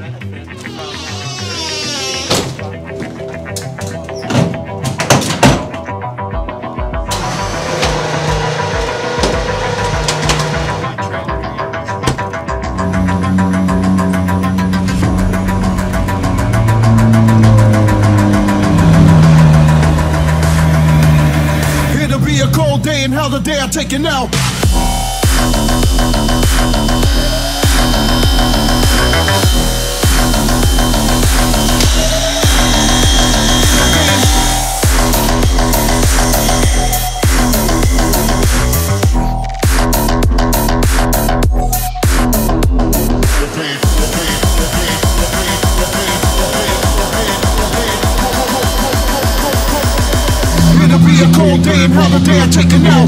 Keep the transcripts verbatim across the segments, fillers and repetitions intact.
And how the day I take it now. It'll be a cold day and how the day I take it now.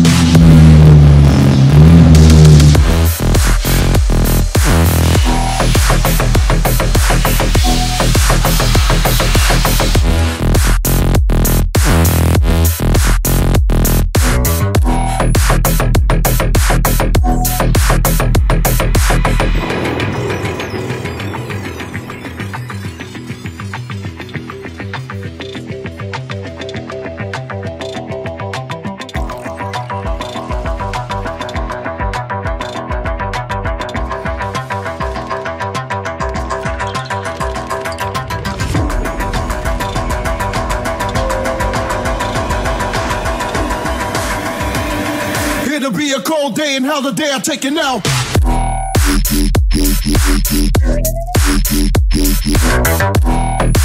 It'll be a cold day and how the day I take it now.